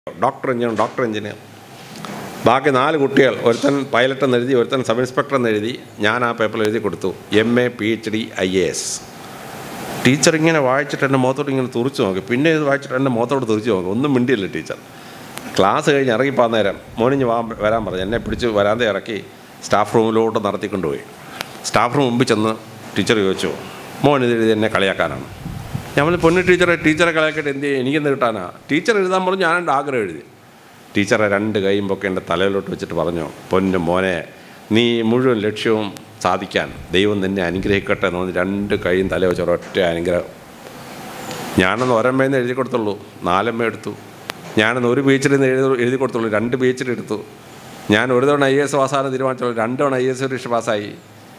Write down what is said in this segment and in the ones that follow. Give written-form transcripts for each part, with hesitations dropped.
Doctor engineer. ബാക്കി 4 കുട്ടികൾ, ഒരുത്തൻ പൈലറ്റ് എന്നെഴുതി, ഒരുത്തൻ സബ് ഇൻസ്പെക്ടർ എന്നെഴുതി. ഞാൻ ആ പേപ്പറിൽ എഴുതി കൊടുത്തു MA PhD IAS. ടീച്ചർ ഇങ്ങനെ വായിച്ചിട്ട് എൻ്റെ മുഖത്തോട് ഇങ്ങനെ തുറിച്ച് നോക്കി. പിന്നെ ഇത് വായിച്ചിട്ട് എൻ്റെ മുഖത്തോട് തുറിച്ച് നോക്കി. ഒന്നും മിണ്ടിയില്ല ടീച്ചർ. ക്ലാസ് കഴിഞ്ഞ് ഇറങ്ങിപ്പോകാൻ നേരം മോനിഞ്ഞ് വരാൻ പറഞ്ഞു. എന്നെ പിടിച്ച് വരാതെ ഇറക്കി സ്റ്റാഫ് റൂമിലോട്ട് നടത്തിക്കൊണ്ടുപോയി. സ്റ്റാഫ് റൂം മുമ്പിൽ ചെന്ന് ടീച്ചർ ചോദിച്ചു, മോൻ ഇത് എഴുതി എന്നെ കളിയാക്കാനാണ്? ഞാൻ പറഞ്ഞു, പൊന്നു ടീച്ചറെ കളിയാക്കിയിട്ട് എന്ത് ചെയ്യും, എനിക്കെന്ത് കിട്ടാനാ? ടീച്ചർ എഴുതാൻ പറഞ്ഞു. ഞാൻ എൻ്റെ ആഗ്രഹം എഴുതി. ടീച്ചറെ 2 കൈയും പൊക്കെ എൻ്റെ തലയിലോട്ട് വെച്ചിട്ട് പറഞ്ഞു, പൊന്നു മോനെ, നീ മുഴുവൻ ലക്ഷ്യവും സാധിക്കാൻ ദൈവം നിന്നെ അനുഗ്രഹിക്കട്ടെ എന്ന് പറഞ്ഞ് 2 കൈയും തല വെച്ച് ഒരൊറ്റ അനുഗ്രഹം. ഞാനൊന്ന് ഒരമ്മയെന്ന് എഴുതി കൊടുത്തുള്ളൂ, 4 എടുത്തു. ഞാനൊന്ന് 1 PhD എഴുതി കൊടുത്തുള്ളൂ, 2 PhD എടുത്തു. ഞാൻ ഒരു തവണ IAS പാസ്സാകാൻ തീരുമാനിച്ചുള്ളൂ, 2 തവണ IAS പരീക്ഷ പാസ്സായി.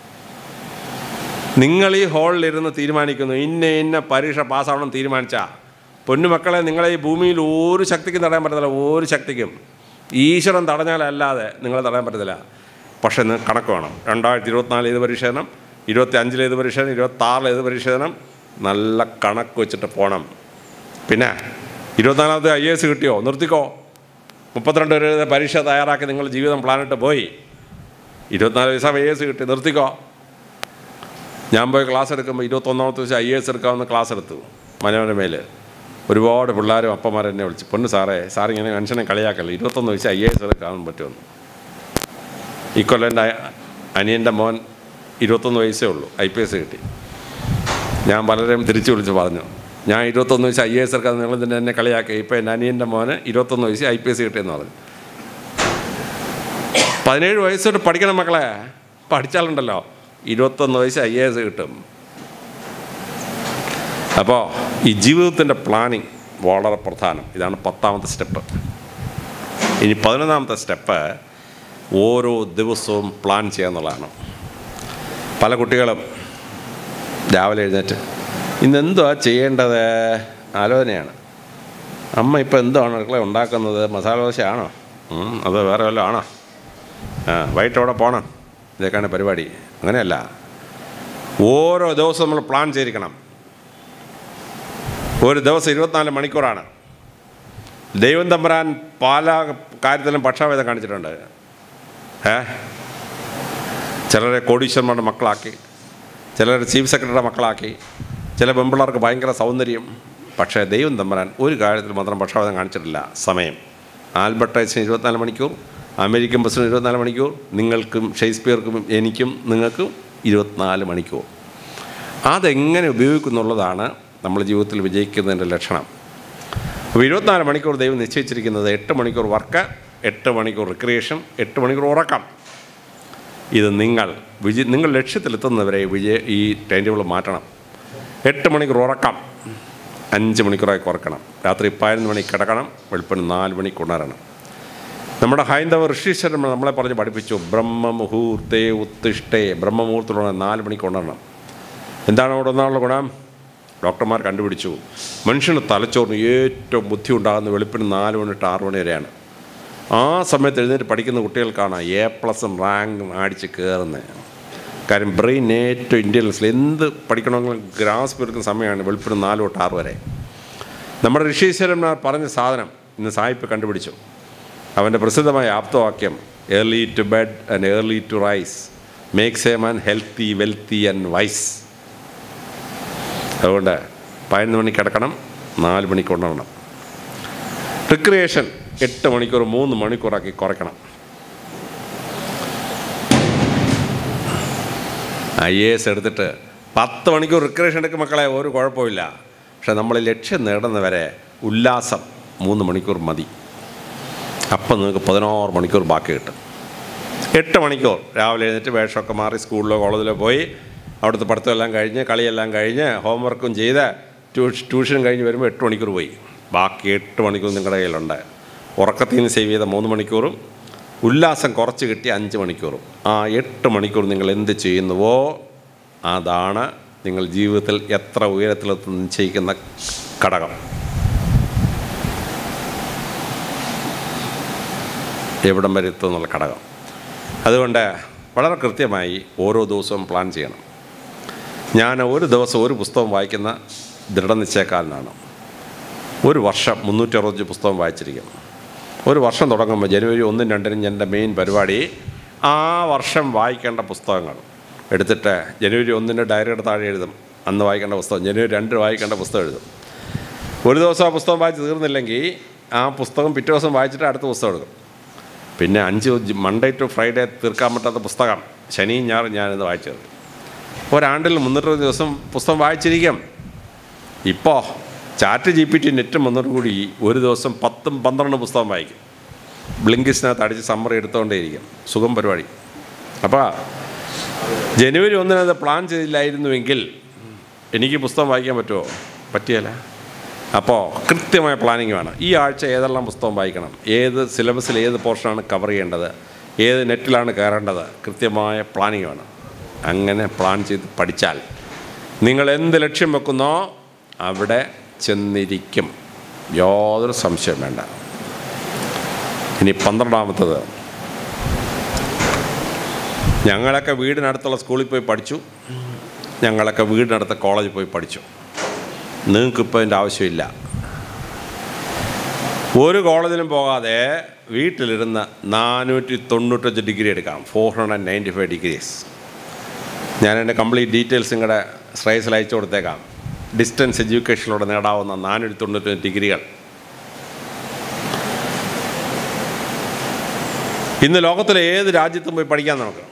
നിങ്ങൾ ഈ ഹാളിലിരുന്ന് തീരുമാനിക്കുന്നു ഇന്ന പരീക്ഷ പാസ്സാവണം തീരുമാനിച്ചാൽ, പൊന്നുമക്കളെ, നിങ്ങളെ ഈ ഭൂമിയിൽ ഒരു ശക്തിക്കും തടയാൻ പറ്റത്തില്ല. ഒരു ശക്തിക്കും ഈശ്വരൻ തടഞ്ഞാലല്ലാതെ നിങ്ങളെ തടയാൻ പറ്റത്തില്ല. പക്ഷേ നിങ്ങൾക്ക് കണക്ക് വേണം. 2024 ഏത് പരീക്ഷ എഴുതണം, 2025 ഏത് പരീക്ഷ എഴുതണം, 2026 ഏത് പരീക്ഷ എഴുതണം, നല്ല കണക്ക് വെച്ചിട്ട് പോകണം. പിന്നെ 24ാമത്തെ IAS കിട്ടിയോ, നിർത്തിക്കോ. 32 വരെ പരീക്ഷ തയ്യാറാക്കി നിങ്ങൾ ജീവിതം പ്ലാനിട്ട് പോയി. 24 വയസ്സാം IAS കിട്ടി, നിർത്തിക്കോ. ഞാൻ പോയി ക്ലാസ് എടുക്കുമ്പോൾ 21ാമത്തെ ദിവസം IAS എടുക്കാമെന്ന് ക്ലാസ് എടുത്തു മനോരമയിൽ. ഒരുപാട് പിള്ളേരും അപ്പന്മാരെന്നെ വിളിച്ചു, പൊന്നു സാറിങ്ങനെ മനുഷ്യനെ കളിയാക്കല്ലേ, 21 വയസ്സ് IAS എടുക്കാമെന്ന് പറ്റുമെന്ന്. ഇക്കൊല്ലം എൻ്റെ അനിയൻ്റെ മോൻ 21 വയസ്സേ ഉള്ളൂ, IPS കിട്ടി. ഞാൻ പലരെയും തിരിച്ചു വിളിച്ച് പറഞ്ഞു, ഞാൻ 21 വയസ്സ് IAS എടുക്കാതെ നിങ്ങൾ തന്നെ എന്നെ കളിയാക്കി. ഇപ്പോൾ എൻ്റെ അനിയൻ്റെ മോന് 21 വയസ്സ് IPS കിട്ടിയെന്ന് പറഞ്ഞു. 17 വയസ്സോട്ട് പഠിക്കണം മക്കളെ, പഠിച്ചാലുണ്ടല്ലോ 21 വയസ്സ് IAS കിട്ടും. അപ്പോൾ ഈ ജീവിതത്തിൻ്റെ പ്ലാനിങ് വളരെ പ്രധാനം. ഇതാണ് 10ാമത്തെ സ്റ്റെപ്പ്. ഇനി 11ാമത്തെ സ്റ്റെപ്പ് ഓരോ ദിവസവും പ്ലാൻ ചെയ്യുക എന്നുള്ളതാണ്. പല കുട്ടികളും രാവിലെ എഴുന്നേറ്റ് ഇന്നെന്തുവാ ചെയ്യേണ്ടത് ആലോചനയാണ്. അമ്മ ഇപ്പോൾ എന്താണ് അടുക്കള ഉണ്ടാക്കുന്നത്, മസാല ദോശയാണോ, അത് വേറെ വല്ലതും ആണോ, വൈകിട്ട് അവിടെ പോകണം, ഇതൊക്കെയാണ് പരിപാടി. അങ്ങനെയല്ല, ഓരോ ദിവസവും നമ്മൾ പ്ലാൻ ചെയ്തിരിക്കണം. ഒരു ദിവസം 24 മണിക്കൂറാണ്. ദൈവം തമ്പുരാൻ പല കാര്യത്തിലും പക്ഷാഭേദം കാണിച്ചിട്ടുണ്ട്. ചിലരെ കോടീശ്വരന്മാരുടെ മക്കളാക്കി, ചിലരെ ചീഫ് സെക്രട്ടറിയുടെ മക്കളാക്കി, ചില പെൺപിള്ളേർക്ക് ഭയങ്കര സൗന്ദര്യം. പക്ഷേ ദൈവം തമ്പുരാൻ ഒരു കാര്യത്തിൽ മാത്രം പക്ഷാഭേദം കാണിച്ചിട്ടില്ല, സമയം. ആൽബർട്ട് ഐൻസ്റ്റീൻ 24 മണിക്കൂർ, അമേരിക്കൻ പ്രസിഡന്റ് 24 മണിക്കൂർ, നിങ്ങൾക്കും ഷേക്സ്പിയർക്കും എനിക്കും നിങ്ങൾക്കും 24 മണിക്കൂർ. അതെങ്ങനെ ഉപയോഗിക്കുന്നുള്ളതാണ് നമ്മൾ ജീവിതത്തിൽ വിജയിക്കുന്നതിൻ്റെ ലക്ഷണം. അപ്പോൾ 24 മണിക്കൂർ ദൈവം നിശ്ചയിച്ചിരിക്കുന്നത് 8 മണിക്കൂർ വർക്ക്, 8 മണിക്കൂർ റിക്രിയേഷൻ, 8 മണിക്കൂർ ഉറക്കം. ഇത് നിങ്ങൾ ലക്ഷ്യത്തിലെത്തുന്നവരെ ഈ ടൈം ടേബിൾ മാറ്റണം. 8 മണിക്കൂർ ഉറക്കം 5 മണിക്കൂറായി കുറക്കണം. രാത്രി 11 മണിക്ക് കിടക്കണം, വെളുപ്പിന് 4 മണിക്ക് ഉണരണം. നമ്മുടെ ഹൈന്ദവ ഋഷീശ്വരന്മാർ നമ്മളെ പറഞ്ഞ് പഠിപ്പിച്ചു, ബ്രഹ്മമുഹൂർത്തേ ഉത്തിഷ്ഠേ, ബ്രഹ്മമുഹൂർത്തത്തിലുള്ള 4 മണിക്ക് ഉണരണം. എന്താണ് അവിടെ ഒന്നാളുള്ള ഗുണം? ഡോക്ടർമാർ കണ്ടുപിടിച്ചു, മനുഷ്യന് തലച്ചോറിന് ഏറ്റവും ബുദ്ധി ഉണ്ടാകുന്ന വെളുപ്പിന് 4 മണി തൊട്ട് 6 മണി വരെയാണ്. ആ സമയത്ത് എഴുന്നേറ്റ് പഠിക്കുന്ന കുട്ടികൾക്കാണ് A+ റാങ്ക് അടിച്ച് കയറുന്നത്. കാര്യം ബ്രെയിൻ ഏറ്റവും ഇൻ്റലിജൻസിൽ എന്ത് പഠിക്കണമെങ്കിലും ഗ്രാസ്പ് എടുക്കുന്ന സമയമാണ് വെളുപ്പിന് 4 തൊട്ട് 6 വരെ. നമ്മുടെ ഋഷീശ്വരന്മാർ പറഞ്ഞ സാധനം ഇന്ന് സായിപ്പ് കണ്ടുപിടിച്ചു. അവൻ്റെ പ്രസിദ്ധമായ ആപ്തവാക്യം, early to bed and early to rise makes a man healthy, wealthy and wise. അതുകൊണ്ട് 11 മണിക്ക് കിടക്കണം, 4 മണിക്ക് ഉണരണം. റിക്രിയേഷൻ 8 മണിക്കൂർ 3 മണിക്കൂറാക്കി കുറയ്ക്കണം. IAS എടുത്തിട്ട് 10 മണിക്കൂർ റിക്രിയേഷൻ എടുക്കും മക്കളെ, ഒരു കുഴപ്പമില്ല. പക്ഷെ നമ്മൾ ലക്ഷ്യം നേടുന്നവരെ ഉല്ലാസം 3 മണിക്കൂർ മതി. അപ്പം നിങ്ങൾക്ക് 16 മണിക്കൂർ ബാക്കി കിട്ടും. 8 മണിക്കൂർ രാവിലെ എഴുന്നേറ്റ് വേഷമൊക്കെ മാറി സ്കൂളിലോ കോളേജിലോ പോയി അവിടുത്തെ പഠിത്തമെല്ലാം കഴിഞ്ഞ് കളിയെല്ലാം കഴിഞ്ഞ് ഹോംവർക്കും ചെയ്ത് ട്യൂഷനും കഴിഞ്ഞ് വരുമ്പോൾ 8 മണിക്കൂർ പോയി. ബാക്കി 8 മണിക്കൂർ നിങ്ങളുടെ കയ്യിലുണ്ട്. ഉറക്കത്തിൽ നിന്ന് സേവ് ചെയ്ത 3 മണിക്കൂറും ഉല്ലാസം കുറച്ച് കിട്ടിയ 5 മണിക്കൂറും. ആ 8 മണിക്കൂർ നിങ്ങൾ എന്ത് ചെയ്യുന്നുവോ അതാണ് നിങ്ങൾ ജീവിതത്തിൽ എത്ര ഉയരത്തിലെത്തുന്ന നിശ്ചയിക്കുന്ന ഘടകം. എവിടം വരെ എത്തുന്നുള്ള ഘടകം. അതുകൊണ്ട് വളരെ കൃത്യമായി ഓരോ ദിവസവും പ്ലാൻ ചെയ്യണം. ഞാൻ ഒരു ദിവസം ഒരു പുസ്തകം വായിക്കുന്ന ദൃഢനിശ്ചയക്കാരനാണ്. ഒരു വർഷം 365 പുസ്തകം വായിച്ചിരിക്കും. ഒരു വർഷം തുടങ്ങുമ്പോൾ ജനുവരി 1, 2 എൻ്റെ മെയിൻ പരിപാടി ആ വർഷം വായിക്കേണ്ട പുസ്തകങ്ങൾ എടുത്തിട്ട് ജനുവരി 1 ഡയറിയുടെ താഴെ എഴുതും. അന്ന് വായിക്കേണ്ട പുസ്തകം, ജനുവരി 2 വായിക്കേണ്ട പുസ്തകം എഴുതും. ഒരു ദിവസം ആ പുസ്തകം വായിച്ച് തീർന്നില്ലെങ്കിൽ ആ പുസ്തകം പിറ്റേ ദിവസം വായിച്ചിട്ട് അടുത്ത പുസ്തകം എടുക്കും. പിന്നെ 5 മൺഡേ ടു ഫ്രൈഡേ തീർക്കാൻ പറ്റാത്ത പുസ്തകം ശനിയും ഞായറും ഞാനിന്ന് വായിച്ചത്. ഒരാണ്ടിൽ 360 ദിവസം പുസ്തകം വായിച്ചിരിക്കും. ഇപ്പോൾ ചാറ്റ് GPT നെറ്റും വന്നതോടുകൂടി ഒരു ദിവസം 10-12 പുസ്തകം വായിക്കും. ബ്ലിങ്കിസിനകത്ത് അടിച്ച് സമ്മറി എടുത്തുകൊണ്ടേയിരിക്കും. സുഖം പരിപാടി. അപ്പോൾ ജനുവരി 1 അത് പ്ലാൻ ചെയ്തില്ലായിരുന്നുവെങ്കിൽ എനിക്ക് പുസ്തകം വായിക്കാൻ പറ്റുമോ? പറ്റിയല്ല. അപ്പോൾ കൃത്യമായ പ്ലാനിങ് വേണം. ഈ ആഴ്ച ഏതെല്ലാം പുസ്തകം വായിക്കണം, ഏത് സിലബസിൽ ഏത് പോർഷനാണ് കവർ ചെയ്യേണ്ടത്, ഏത് നെറ്റിലാണ് കയറേണ്ടത്, കൃത്യമായ പ്ലാനിങ് വേണം. അങ്ങനെ പ്ലാൻ ചെയ്ത് പഠിച്ചാൽ നിങ്ങൾ എന്ത് ലക്ഷ്യം വെക്കുന്നോ അവിടെ ചെന്നിരിക്കും. യാതൊരു സംശയം വേണ്ട. ഇനി 12ാമത്തത്, ഞങ്ങളൊക്കെ വീടിനടുത്തുള്ള സ്കൂളിൽ പോയി പഠിച്ചു, ഞങ്ങളൊക്കെ വീടിനടുത്ത കോളേജിൽ പോയി പഠിച്ചു. നിങ്ങൾക്കിപ്പോൾ അതിൻ്റെ ആവശ്യമില്ല. ഒരു കോളേജിലും പോകാതെ വീട്ടിലിരുന്ന് 495 ഡിഗ്രി എടുക്കാം. 495 ഡിഗ്രീസ്. ഞാൻ എൻ്റെ കംപ്ലീറ്റ് ഡീറ്റെയിൽസ് നിങ്ങളുടെ ശ്രേയസിൽ അയച്ചു കൊടുത്തേക്കാം. ഡിസ്റ്റൻസ് എഡ്യൂക്കേഷനിലൂടെ നേടാവുന്ന 495 ഡിഗ്രികൾ. ഇന്ന് ലോകത്തിലെ ഏത് രാജ്യത്തും പോയി പഠിക്കാൻ നമുക്ക്.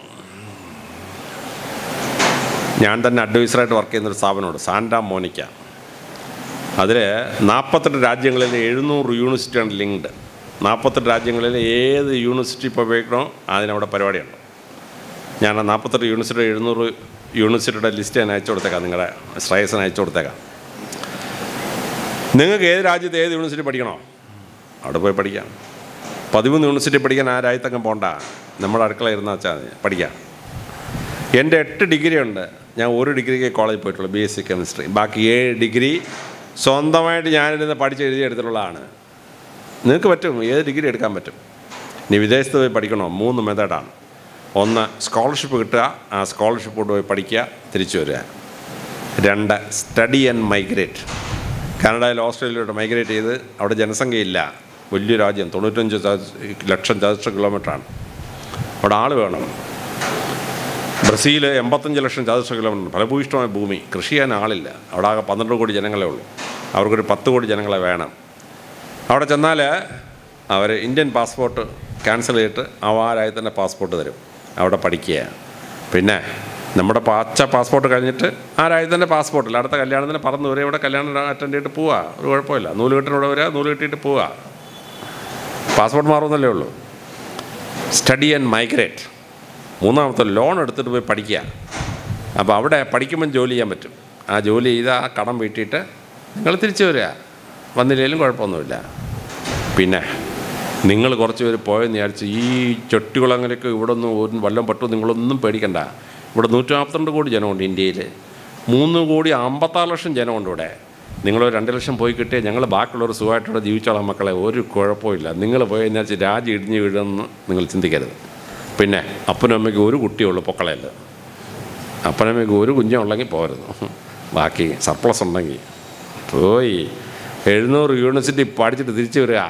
ഞാൻ തന്നെ അഡ്വൈസറായിട്ട് വർക്ക് ചെയ്യുന്നൊരു സ്ഥാപനമുണ്ട്, സാന്റാ മോനിക്ക. അതിൽ 48 രാജ്യങ്ങളിൽ 700 യൂണിവേഴ്സിറ്റിയാണ് ലിങ്ക്ഡ്. 48 രാജ്യങ്ങളിൽ ഏത് യൂണിവേഴ്സിറ്റി ഇപ്പോൾ ഉപയോഗിക്കണോ അതിനവിടെ പരിപാടിയുണ്ട്. ഞാൻ ആ 48 യൂണിവേഴ്സിറ്റി 700 യൂണിവേഴ്സിറ്റിയുടെ ലിസ്റ്റ് ഞാൻ അയച്ചു കൊടുത്തേക്കാം. നിങ്ങളുടെ ശ്രേയസിന് അയച്ചു കൊടുത്തേക്കാം. നിങ്ങൾക്ക് ഏത് രാജ്യത്ത് ഏത് യൂണിവേഴ്സിറ്റി പഠിക്കണോ അവിടെ പോയി പഠിക്കാം. 13 യൂണിവേഴ്സിറ്റി പഠിക്കാൻ ആ രാജ്യത്തങ്ങ് പോകണ്ട, നമ്മുടെ അടുക്കള ഇരുന്നാൽ വെച്ചാൽ മതി, പഠിക്കാം. എൻ്റെ 8 ഡിഗ്രി ഉണ്ട്. ഞാൻ 1 ഡിഗ്രിക്ക് കോളേജിൽ പോയിട്ടുള്ളൂ, BSc കെമിസ്ട്രി. ബാക്കി 7 ഡിഗ്രി സ്വന്തമായിട്ട് ഞാനിരുന്ന് പഠിച്ച് എഴുതിയെടുത്തിട്ടുള്ളതാണ്. നിങ്ങൾക്ക് പറ്റും, ഏത് ഡിഗ്രി എടുക്കാൻ പറ്റും. ഇനി വിദേശത്ത് പോയി പഠിക്കണോ? 3 മെത്തേഡാണ്. ഒന്ന്, സ്കോളർഷിപ്പ് കിട്ടുക, ആ സ്കോളർഷിപ്പ് കൊണ്ടുപോയി പഠിക്കുക, തിരിച്ചു വരിക. 2, സ്റ്റഡി ആൻഡ് മൈഗ്രേറ്റ്. കാനഡയിൽ ഓസ്ട്രേലിയയിലോട്ട് മൈഗ്രേറ്റ് ചെയ്ത്, അവിടെ ജനസംഖ്യയില്ല, വലിയ രാജ്യം, 95 ലക്ഷം ചതുരശ്ര കിലോമീറ്ററാണ്, അവിടെ ആൾ വേണം. ബ്രസീൽ 85 ലക്ഷം ചതുരശ്ര കിലോമീറ്റർ, ഫലഭൂയിഷ്ടമായ ഭൂമി, കൃഷി ചെയ്യാൻ ആളില്ല. അവിടെ ആകെ 12 കോടി ജനങ്ങളേ ഉള്ളൂ. അവർക്കൊരു 10 കോടി ജനങ്ങളെ വേണം. അവിടെ ചെന്നാൽ അവർ ഇന്ത്യൻ പാസ്പോർട്ട് ക്യാൻസൽ ചെയ്തിട്ട് ആ രാജ്യത്തിൻ്റെ പാസ്പോർട്ട് തരും. അവിടെ പഠിക്കുക. പിന്നെ നമ്മുടെ പാസ്പോർട്ട് കഴിഞ്ഞിട്ട് ആ രാജ്യത്തിൻ്റെ പാസ്പോർട്ടില്ല, അടുത്ത കല്യാണത്തിന് പറന്ന് വരെ ഇവിടെ കല്യാണം അറ്റൻഡ് ചെയ്തിട്ട് പോവുക, ഒരു കുഴപ്പമില്ല. നൂലുകെട്ടിനോടെ വരിക, നൂല് കെട്ടിയിട്ട് പോവുക, പാസ്പോർട്ട് മാറുന്നല്ലേ ഉള്ളൂ. Study and migrate. 3ാമത്തെ, ലോൺ എടുത്തിട്ട് പോയി പഠിക്കുക. അപ്പോൾ അവിടെ പഠിക്കുമ്പം ജോലി ചെയ്യാൻ പറ്റും. ആ ജോലി ചെയ്ത് ആ കടം വീട്ടിയിട്ട് നിങ്ങൾ തിരിച്ചു വരിക, വന്നില്ലെങ്കിലും കുഴപ്പമൊന്നുമില്ല. പിന്നെ നിങ്ങൾ കുറച്ച് പേര് പോയെന്ന് വിചാരിച്ച് ഈ ചൊട്ടികുളങ്ങരയ്ക്ക് ഇവിടെ ഒന്നും വല്ലതും പറ്റുമോ നിങ്ങളൊന്നും പേടിക്കണ്ട. ഇവിടെ 142 കോടി ജനമുണ്ട് ഇന്ത്യയിൽ. 3,56 ലക്ഷം ജനമുണ്ട് ഇവിടെ. നിങ്ങൾ 2 ലക്ഷം പോയി കിട്ടിയാൽ ഞങ്ങൾ ബാക്കിയുള്ളവർ സുഖമായിട്ടിവിടെ ജീവിച്ചോളാം മക്കളെ, ഒരു കുഴപ്പമില്ല. നിങ്ങൾ പോയെന്ന് വിചാരിച്ച് രാജ്യം ഇടിഞ്ഞ് വീഴുമെന്ന് നിങ്ങൾ ചിന്തിക്കരുത്. പിന്നെ അപ്പനും അമ്മയ്ക്ക് ഒരു കുട്ടിയുള്ളൂ, പൊക്കളയല്ല. അപ്പനമ്മയ്ക്ക് ഒരു കുഞ്ഞുണ്ടെങ്കിൽ പോരുന്നു, ബാക്കി സർപ്ലസ് ഉണ്ടെങ്കിൽ പോയി 700 യൂണിവേഴ്സിറ്റി പഠിച്ചിട്ട് തിരിച്ചു വരിക.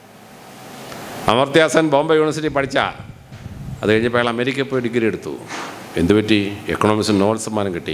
അമർത്യാസൻ ബോംബെ യൂണിവേഴ്സിറ്റി പഠിച്ചാൽ അത് കഴിഞ്ഞപ്പോൾ അയാൾ അമേരിക്കയിൽ പോയി ഡിഗ്രി എടുത്തു. എന്തുപറ്റി? എക്കണോമിക്സിന് നോബൽ സമ്മാനം കിട്ടി.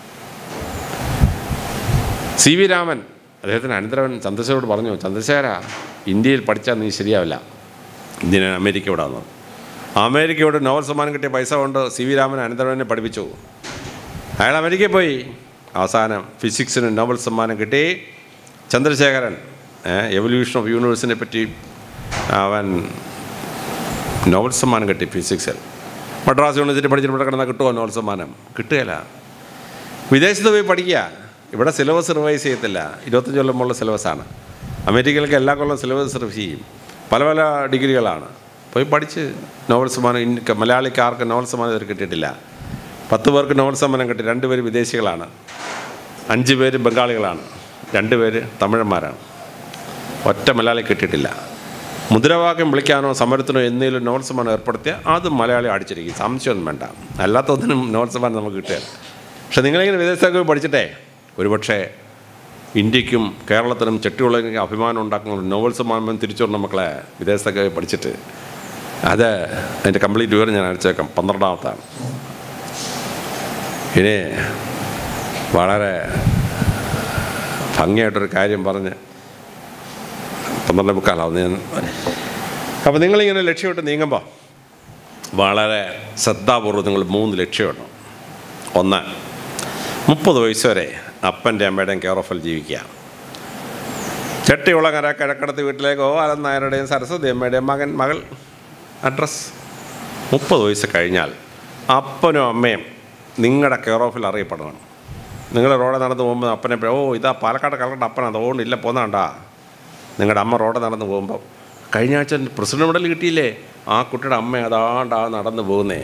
CV രാമൻ, അദ്ദേഹത്തിന് അനന്തരവൻ ചന്ദ്രശേഖരോട് പറഞ്ഞു, ചന്ദ്രശേഖര, ഇന്ത്യയിൽ പഠിച്ചാൽ നീ ശരിയാവില്ല, ഇന്ത്യൻ അമേരിക്ക ഇവിടെ വന്നത്. അമേരിക്കയോട് നോബൽ സമ്മാനം കിട്ടിയ പൈസ കൊണ്ട് CV രാമൻ അനന്തരവനെ പഠിപ്പിച്ചു. അയാൾ അമേരിക്കയിൽ പോയി. അവസാനം ഫിസിക്സിന് നോബൽ സമ്മാനം കിട്ടി. ചന്ദ്രശേഖരൻ എവല്യൂഷൻ ഓഫ് യൂണിവേഴ്സിനെ പറ്റി അവൻ നോബൽ സമ്മാനം കിട്ടി ഫിസിക്സിൽ. മദ്രാസ് യൂണിവേഴ്സിറ്റി പഠിച്ചിട്ട് ഇവിടെ കിടന്നാൽ കിട്ടുമോ നോബൽ സമ്മാനം? കിട്ടുകയില്ല. വിദേശത്ത് പോയി പഠിക്കുക. ഇവിടെ സിലബസ് റിവൈസ് ചെയ്യത്തില്ല, 25 കൊല്ലം മുള്ള സിലബസാണ്. അമേരിക്കയിലേക്ക് എല്ലാ കൊല്ലം സിലബസ് റിവൈസ് ചെയ്യും. പല പല ഡിഗ്രികളാണ്. പോയി പഠിച്ച് നോബൽ സമ്മാനം. മലയാളിക്കാർക്ക് നോബൽ സമ്മാനം ഇതുവരെ കിട്ടിയിട്ടില്ല. 10 പേർക്ക് നോബൽ സമ്മാനം കിട്ടി. 2 പേര് വിദേശികളാണ്, 5 പേര് ബംഗാളികളാണ്, 2 പേര് തമിഴന്മാരാണ്. ഒറ്റ മലയാളി കിട്ടിയിട്ടില്ല. മുദ്രാവാക്യം വിളിക്കാനോ സമരത്തിനോ എന്തെങ്കിലും നോബൽ സമ്മാനം ഏർപ്പെടുത്തിയാൽ അത് മലയാളി അടിച്ചിരിക്കും, സംശയമൊന്നും വേണ്ട. അല്ലാത്തൊന്നിനും നോബൽ സമ്മാനം നമുക്ക് കിട്ടുക. പക്ഷെ നിങ്ങളിങ്ങനെ വിദേശത്തൊക്കെ പഠിച്ചിട്ടേ ഒരുപക്ഷെ ഇന്ത്യക്കും കേരളത്തിനും ചെട്ടിയുള്ളതിനും അഭിമാനം ഉണ്ടാക്കുന്ന നോബൽ സമ്മാനം തിരിച്ചു വന്ന മക്കളെ വിദേശത്തൊക്കെ പഠിച്ചിട്ട് അത് അതിൻ്റെ കംപ്ലീറ്റ് വിവരം ഞാൻ അയച്ചേക്കാം. 12ാമത്താണ്. ഇനി വളരെ ഭംഗിയായിട്ടൊരു കാര്യം പറഞ്ഞ് 12:45 ഞാൻ. അപ്പോൾ നിങ്ങളിങ്ങനെ ലക്ഷ്യമിട്ട് നീങ്ങുമ്പോൾ വളരെ ശ്രദ്ധാപൂർവ്വം നിങ്ങൾ 3 ലക്ഷ്യമുണ്ട്. 1, 30 വയസ്സ് വരെ അപ്പൻ്റെ അമ്മയുടെയും കെയർ ഓഫിൽ ജീവിക്കുക. ചെട്ടിയുളങ്ങര കിഴക്കടത്ത് വീട്ടിലേക്ക് ഗോപാലൻ നായരുടെയും സരസ്വതി അമ്മയുടെയും മകൾ അഡ്രസ്സ്. 30 വയസ്സ് കഴിഞ്ഞാൽ അപ്പനും അമ്മയും നിങ്ങളുടെ കെയർ ഓഫിൽ അറിയപ്പെടണം. നിങ്ങൾ റോഡ് നടന്ന് പോകുമ്പോൾ അപ്പനെ ഇതാ പാലക്കാട് കളറുടെ അപ്പനാ, അതുകൊണ്ട് ഇല്ല പോന്നാണ്ടാ. നിങ്ങളുടെ അമ്മ റോഡ് നടന്ന് പോകുമ്പോൾ കഴിഞ്ഞ ആഴ്ച പ്രസിഡന്റ് മെഡൽ കിട്ടിയില്ലേ, ആ കുട്ടിയുടെ അമ്മ അതാണ്ടാ നടന്ന് പോകുന്നേ.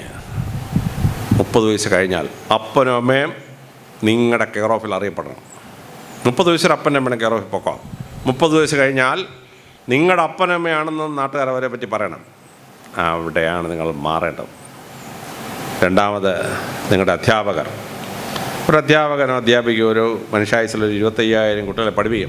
30 വയസ്സ് കഴിഞ്ഞാൽ അപ്പനും അമ്മയും നിങ്ങളുടെ കെയർ ഓഫിൽ അറിയപ്പെടണം. 30 വയസ്സിൽ അപ്പൻ്റെ അമ്മയുടെ കെയർ ഓഫിൽ പൊക്കോ. 30 വയസ്സ് കഴിഞ്ഞാൽ നിങ്ങളുടെ അപ്പനമ്മയാണെന്ന് നാട്ടുകാർ അവരെ പറ്റി പറയണം. അവിടെയാണ് നിങ്ങൾ മാറേണ്ടത്. 2, നിങ്ങളുടെ അധ്യാപകർ. ഒരു അധ്യാപകനോ അധ്യാപികയോ ഒരു മനുഷ്യായുസിലൊരു 25,000 കുട്ടികളെ പഠിപ്പിക്കും.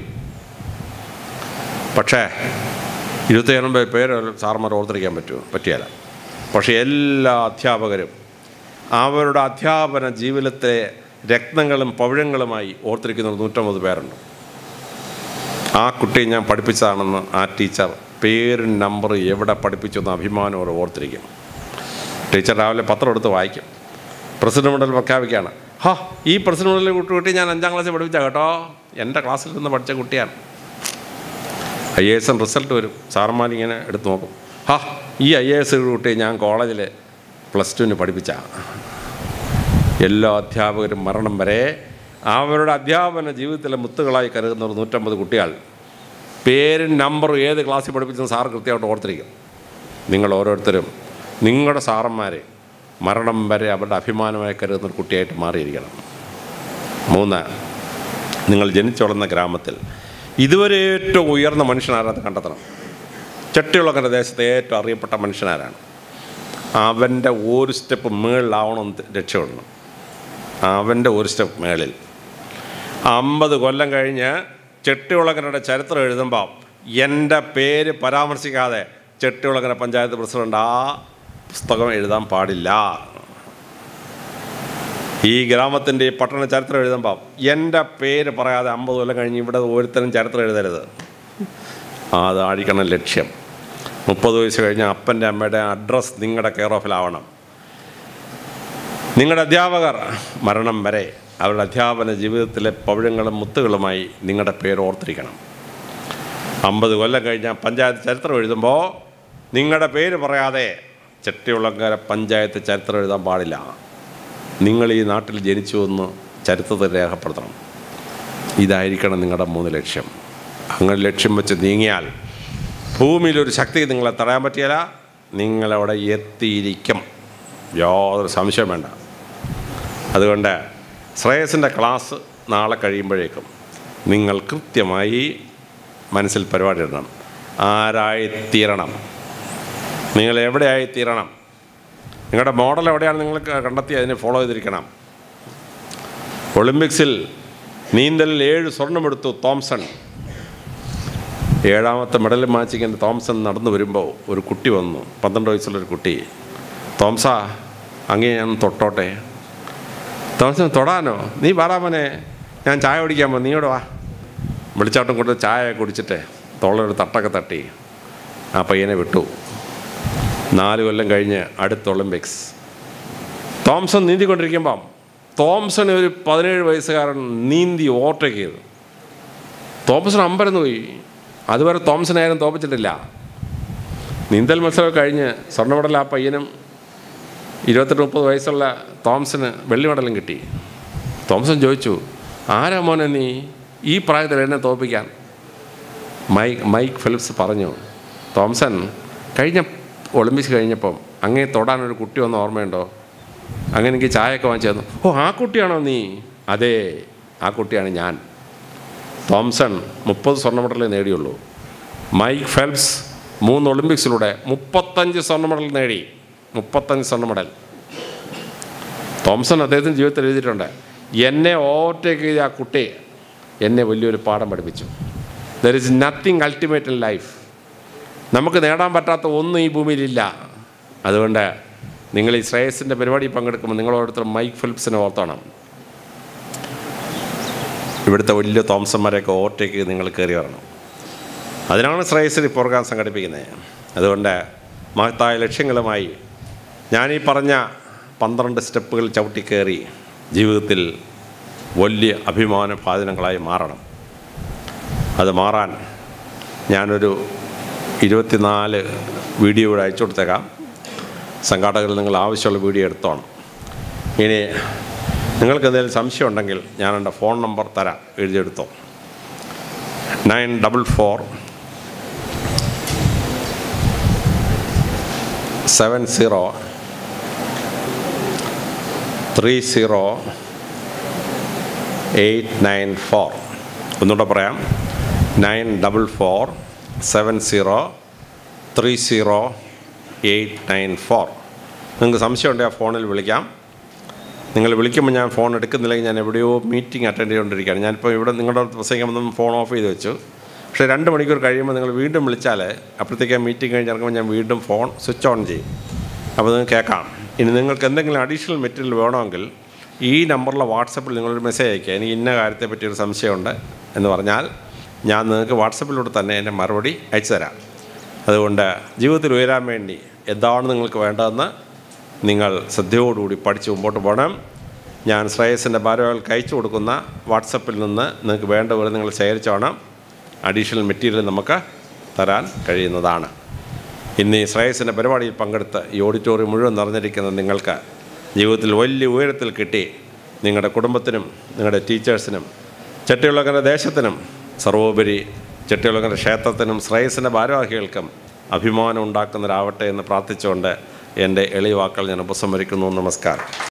പക്ഷേ 25,000 പേര് സാർമാർ ഓർത്തിരിക്കാൻ പറ്റിയല്ല. പക്ഷേ എല്ലാ അധ്യാപകരും അവരുടെ അധ്യാപന ജീവിതത്തെ രത്നങ്ങളും പവിഴങ്ങളുമായി ഓർത്തിരിക്കുന്ന 150 പേരുണ്ട്. ആ കുട്ടിയെ ഞാൻ പഠിപ്പിച്ചതാണെന്ന് ആ ടീച്ചർ പേരും നമ്പർ എവിടെ പഠിപ്പിച്ചു എന്ന് അഭിമാനോടെ ഓർത്തിരിക്കും. ടീച്ചർ രാവിലെ പത്രം എടുത്ത് വായിക്കും. പ്രസിഡന്റ് മെഡൽ പ്രഖ്യാപിക്കുകയാണ്. ഈ പ്രസിഡന്റ് മെഡൽ കുട്ടി ഞാൻ 5ാം ക്ലാസ്സിൽ പഠിപ്പിച്ചാൽ കേട്ടോ, എൻ്റെ ക്ലാസ്സിൽ നിന്ന് പഠിച്ച കുട്ടിയാണ്. IAS റിസൾട്ട് വരും. സാറന്മാരിങ്ങനെ എടുത്ത് നോക്കും. ഈ IAS കുട്ടി ഞാൻ കോളേജിൽ +2 പഠിപ്പിച്ച. എല്ലാ അധ്യാപകരും മരണം വരെ അവരുടെ അധ്യാപന ജീവിതത്തിലെ മുത്തുകളായി കരുതുന്ന 150 കുട്ടികൾ പേരും നമ്പറും ഏത് ക്ലാസ്സിൽ പഠിപ്പിച്ചെന്ന് സാറ് കൃത്യമായിട്ട് ഓർത്തിരിക്കും. നിങ്ങൾ ഓരോരുത്തരും നിങ്ങളുടെ സാറന്മാരെ മരണം വരെ അവരുടെ അഭിമാനമായി കരുതുന്ന ഒരു കുട്ടിയായിട്ട് മാറിയിരിക്കണം. 3, നിങ്ങൾ ജനിച്ചു വളർന്ന ഗ്രാമത്തിൽ ഇതുവരെ ഏറ്റവും ഉയർന്ന മനുഷ്യനാരാണെന്ന് കണ്ടെത്തണം. ചെട്ടിയുളങ്ങര ദേശത്തെ ഏറ്റവും അറിയപ്പെട്ട മനുഷ്യനാരാണ്. അവൻ്റെ ഒരു സ്റ്റെപ്പ് മേളിലാവണമെന്ന് രക്ഷപ്പെടണം. അവൻ്റെ ഒരു സ്റ്റെപ്പ് മേളിൽ 50 കൊല്ലം കഴിഞ്ഞ് ചെട്ടിയുളങ്ങരയുടെ ചരിത്രം എഴുതുമ്പോൾ എൻ്റെ പേര് പരാമർശിക്കാതെ ചെട്ടിയുളങ്ങര പഞ്ചായത്ത് പ്രസിഡന്റ് ആ പുസ്തകം എഴുതാൻ പാടില്ല. ഈ ഗ്രാമത്തിൻ്റെ ഈ പട്ടണ ചരിത്രം എഴുതുമ്പോൾ എൻ്റെ പേര് പറയാതെ 50 കൊല്ലം കഴിഞ്ഞ് ഇവിടെ ഒരുത്തരും ചരിത്രം എഴുതരുത്. അതായിരിക്കണം ലക്ഷ്യം. 30 വയസ്സ് കഴിഞ്ഞ് അപ്പൻ്റെ അമ്മയുടെ അഡ്രസ്സ് നിങ്ങളുടെ കെയർ ഓഫിലാവണം. നിങ്ങളുടെ അധ്യാപകർ മരണം വരെ അവരുടെ അധ്യാപന ജീവിതത്തിലെ പവിഴങ്ങളും മുത്തുകളുമായി നിങ്ങളുടെ പേര് ഓർത്തിരിക്കണം. 50 കൊല്ലം കഴിഞ്ഞാൽ പഞ്ചായത്ത് ചരിത്രം എഴുതുമ്പോൾ നിങ്ങളുടെ പേര് പറയാതെ ചെട്ടിയുളങ്ങര പഞ്ചായത്ത് ചരിത്രം എഴുതാൻ പാടില്ല. നിങ്ങൾ ഈ നാട്ടിൽ ജനിച്ചു എന്ന് ചരിത്രത്തിൽ രേഖപ്പെടുത്തണം. ഇതായിരിക്കണം നിങ്ങളുടെ 3 ലക്ഷ്യം. അങ്ങനെ ലക്ഷ്യം വെച്ച് നീങ്ങിയാൽ ഭൂമിയിലൊരു ശക്തി നിങ്ങളെ തടയാൻ പറ്റിയല്ല. നിങ്ങളവിടെ എത്തിയിരിക്കും, യാതൊരു സംശയം വേണ്ട. അതുകൊണ്ട് ശ്രേയസിൻ്റെ ക്ലാസ് നാളെ കഴിയുമ്പോഴേക്കും നിങ്ങൾ കൃത്യമായി മനസ്സിൽ പരിപാടി ഇടണം. ആരായിത്തീരണം, നിങ്ങൾ എവിടെയായിത്തീരണം, നിങ്ങളുടെ മോഡൽ എവിടെയാണ് നിങ്ങൾ കണ്ടെത്തി അതിനെ ഫോളോ ചെയ്തിരിക്കണം. ഒളിമ്പിക്സിൽ നീന്തലിൽ 7 സ്വർണ്ണമെടുത്തു തോംസൺ. 7ാമത്തെ മെഡൽ മാച്ചിങ്ങിന് തോംസൺ നടന്നു വരുമ്പോൾ ഒരു കുട്ടി വന്നു, 12 വയസ്സുള്ളൊരു കുട്ടി. തോംസാ, അങ്ങേ ഞാൻ തൊട്ടോട്ടെ. തോംസൺ, തൊടാനോ? നീ വാറാമനെ, ഞാൻ ചായ കുടിക്കാൻ നീയോടെ വാ. വിളിച്ചാട്ടം കൊണ്ട് ചായ കുടിച്ചിട്ട് തോളൊരു തട്ടൊക്കെ തട്ടി ആ പയ്യനെ വിട്ടു. 4 കൊല്ലം കഴിഞ്ഞ് അടുത്ത ഒളിമ്പിക്സ് തോംസൺ നീന്തിക്കൊണ്ടിരിക്കുമ്പം തോംസൺ ഒരു 17 വയസ്സുകാരൻ നീന്തി ഓവർടേക്ക് ചെയ്തു. തോംസൺ അമ്പരന്ന് പോയി. അതുവരെ തോംസനായാലും തോപ്പിച്ചിട്ടില്ല. നീന്തൽ മത്സരം കഴിഞ്ഞ് സ്വർണ്ണ മെഡൽ ആ പയ്യനും 28-30 വയസ്സുള്ള തോംസന് വെള്ളി മെഡലും കിട്ടി. തോംസൺ ചോദിച്ചു, ആരാ മോനെ നീ ഈ പ്രായത്തിൽ എന്നെ തോൽപ്പിക്കാൻ? മൈക്ക് ഫെലിപ്സ് പറഞ്ഞു, തോംസൺ, കഴിഞ്ഞ ഒളിമ്പിക്സ് കഴിഞ്ഞപ്പം അങ്ങേ തൊടാനൊരു കുട്ടി വന്ന ഓർമ്മയുണ്ടോ? അങ്ങനെ എനിക്ക് ചായയൊക്കെ വാങ്ങിച്ചു തന്നു. ആ കുട്ടിയാണോ നീ? അതെ, ആ കുട്ടിയാണ് ഞാൻ. തോംസൺ 30 സ്വർണ്ണ മെഡലേ നേടിയുള്ളൂ. മൈക്ക് ഫെൽപ്സ് 3 ഒളിമ്പിക്സിലൂടെ 35 സ്വർണ്ണ മെഡൽ നേടി. 35 സ്വർണ്ണ മെഡൽ. തോംസൺ അദ്ദേഹത്തിൻ്റെ ജീവിതത്തിൽ എഴുതിയിട്ടുണ്ട്, എന്നെ ഓവർടേക്ക് ചെയ്ത ആ കുട്ടി എന്നെ വലിയൊരു പാഠം പഠിപ്പിച്ചു. There is nothing ultimate in life. നമുക്ക് നേടാൻ പറ്റാത്ത ഒന്നും ഈ ഭൂമിയിലില്ല. അതുകൊണ്ട് നിങ്ങൾ ഈ ശ്രേയസിൻ്റെ പരിപാടി പങ്കെടുക്കുമ്പോൾ നിങ്ങളോടൊരുത്തർ മൈക്ക് ഫിലിപ്സിനെ ഓർത്തണം. ഇവിടുത്തെ വലിയ തോംസന്മാരെയൊക്കെ ഓവർടേക്ക് നിങ്ങൾ കയറി വരണം. അതിനാണ് ശ്രേയസിൽ ഈ പ്രോഗ്രാം സംഘടിപ്പിക്കുന്നത്. അതുകൊണ്ട് മഹത്തായ ലക്ഷ്യങ്ങളുമായി ഞാനീ പറഞ്ഞ 12 സ്റ്റെപ്പുകൾ ചവിട്ടിക്കയറി ജീവിതത്തിൽ വലിയ അഭിമാന ഭാജനങ്ങളായി മാറണം. അത് മാറാൻ ഞാനൊരു 24 വീഡിയോ ഇവിടെ അയച്ചു കൊടുത്തേക്കാം. സംഘാടകർ നിങ്ങൾ ആവശ്യമുള്ള വീഡിയോ എടുത്തോണം. ഇനി നിങ്ങൾക്ക് എന്തെങ്കിലും സംശയം ഉണ്ടെങ്കിൽ ഞാൻ എൻ്റെ ഫോൺ നമ്പർ തരാം, എഴുതിയെടുത്തോ. 947030 ഒന്നുകൂടെ പറയാം. 947030 നിങ്ങൾക്ക് സംശയം ഉണ്ടെങ്കിൽ ആ ഫോണിൽ വിളിക്കാം. നിങ്ങൾ വിളിക്കുമ്പോൾ ഞാൻ ഫോൺ എടുക്കുന്നില്ലെങ്കിൽ ഞാൻ എവിടെയോ മീറ്റിംഗ് അറ്റൻഡ് ചെയ്തുകൊണ്ടിരിക്കുകയാണ്. ഞാനിപ്പോൾ ഇവിടെ നിങ്ങളുടെ പ്രസംഗിക്കുമ്പോൾ ഫോൺ ഓഫ് ചെയ്ത് വെച്ചു. പക്ഷേ 2 മണിക്കൂർ കഴിയുമ്പോൾ നിങ്ങൾ വീണ്ടും വിളിച്ചാൽ അപ്പോഴത്തേക്ക് ആ മീറ്റിംഗ് കഴിഞ്ഞ് ഇറങ്ങുമ്പോൾ ഞാൻ വീണ്ടും ഫോൺ സ്വിച്ച് ഓൺ ചെയ്യും. അപ്പോൾ നിങ്ങൾക്ക് കേൾക്കാം. ഇനി നിങ്ങൾക്ക് എന്തെങ്കിലും അഡീഷണൽ മെറ്റീരിയൽ വേണമെങ്കിൽ ഈ നമ്പറിലെ വാട്സപ്പിൽ നിങ്ങളൊരു മെസ്സേജ് അയക്കുക. എനിക്ക് ഇന്ന കാര്യത്തെ പറ്റിയൊരു സംശയമുണ്ട് എന്ന് പറഞ്ഞാൽ ഞാൻ നിങ്ങൾക്ക് വാട്സപ്പിലൂടെ തന്നെ എൻ്റെ മറുപടി അയച്ചു തരാം. അതുകൊണ്ട് ജീവിതത്തിൽ ഉയരാൻ വേണ്ടി എന്താണ് നിങ്ങൾക്ക് വേണ്ടതെന്ന് നിങ്ങൾ ശ്രദ്ധയോടുകൂടി പഠിച്ച് മുമ്പോട്ട് പോകണം. ഞാൻ ശ്രേയസിൻ്റെ ഭാരവാഹികൾക്ക് അയച്ചു കൊടുക്കുന്ന വാട്സപ്പിൽ നിന്ന് നിങ്ങൾക്ക് വേണ്ട പോലെ നിങ്ങൾ ശേഖരിച്ചോണം. അഡീഷണൽ മെറ്റീരിയൽ നമുക്ക് തരാൻ കഴിയുന്നതാണ്. ഇന്ന് ഈ ശ്രേയസിൻ്റെ പരിപാടിയിൽ പങ്കെടുത്ത് ഈ ഓഡിറ്റോറിയം മുഴുവൻ നിറഞ്ഞിരിക്കുന്ന നിങ്ങൾക്ക് ജീവിതത്തിൽ വലിയ ഉയരത്തിൽ കിട്ടി നിങ്ങളുടെ കുടുംബത്തിനും നിങ്ങളുടെ ടീച്ചേഴ്സിനും ചെട്ടിയുളങ്ങര ദേശത്തിനും സർവോപരി ചെട്ടിയുളങ്ങര ക്ഷേത്രത്തിനും ശ്രേയസിൻ്റെ ഭാരവാഹികൾക്കും അഭിമാനം ഉണ്ടാക്കുന്നവരാവട്ടെ എന്ന് പ്രാർത്ഥിച്ചുകൊണ്ട് എൻ്റെ എളിയ വാക്കുകൾ ഞാൻ ഉപസംഹരിക്കുന്നു. നമസ്കാരം.